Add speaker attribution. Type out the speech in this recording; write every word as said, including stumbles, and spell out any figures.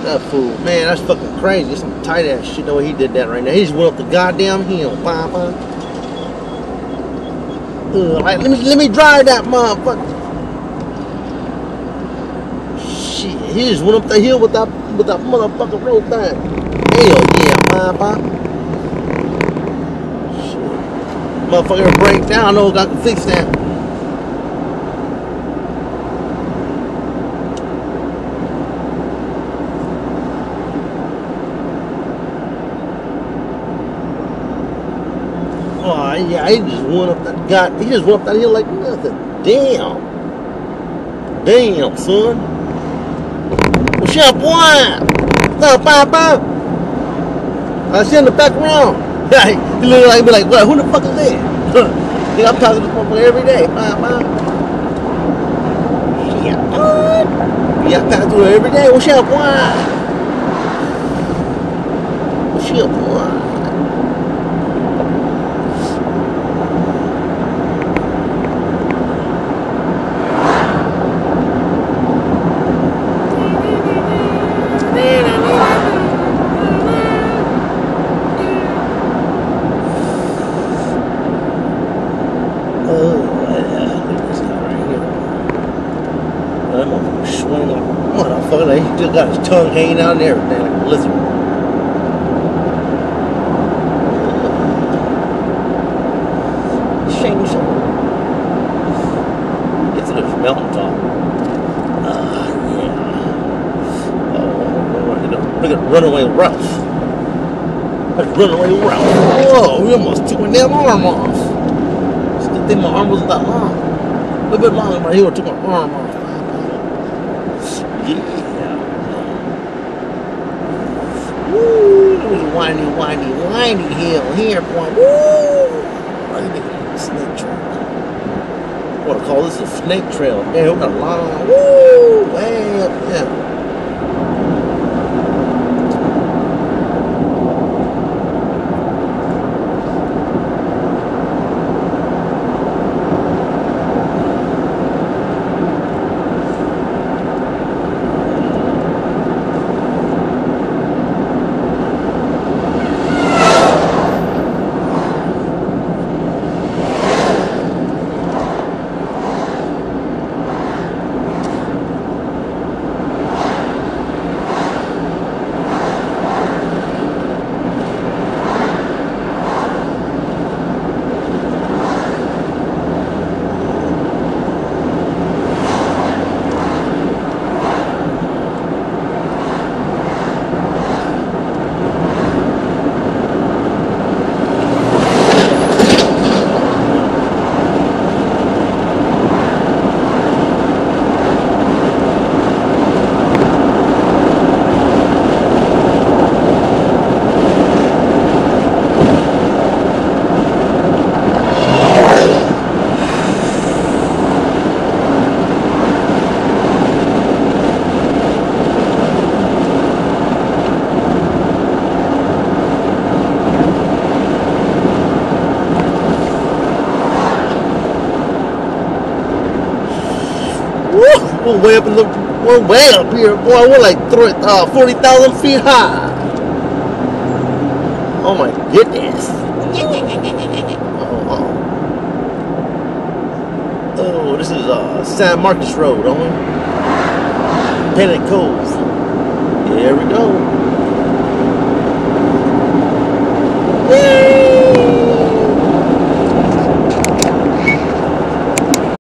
Speaker 1: That fool, man, that's fucking crazy. It's some tight ass shit the way he did that right now. He just went up the goddamn hill, papa. Uh, like, let me let me drive that motherfucker. Shit, he just went up the hill with that with that motherfucking road thing. Hell yeah, papa. Shit, motherfucker break down. I know I can fix that. Oh, yeah, he just went up that god. He just went up that hill like nothing. Damn. Damn, son. What's up, boy? What's up, Papa? I see him in the back around. He look like, be like, what? Who the fuck is that? Yeah, I'm talking to this motherfucker every day, Papa. Yeah, dude. Yeah, I pass through it every day. What's up, boy? What's up, boy? Motherfucker, he still got his tongue hanging out and everything like a lizard. Shame some. Get to this mountaintop. Ah, uh, yeah. Oh, look at Runaway Ralph. That's Runaway Ralph. Whoa, we almost took my damn arm off. I didn't think my arm was that long. A little bit longer right here, I took my arm off. Yeah. Woo! It was windy, windy, windy hill here, boy. Woo! Look at this snake trail. I want to call this a snake trail. Damn, we got a long. Woo! Way up there. We're way up in the, we're way up here, boy. We're like uh, forty thousand feet high. Oh my goodness. Oh, oh. Oh, this is uh, San Marcos Road, only Pennant Cove.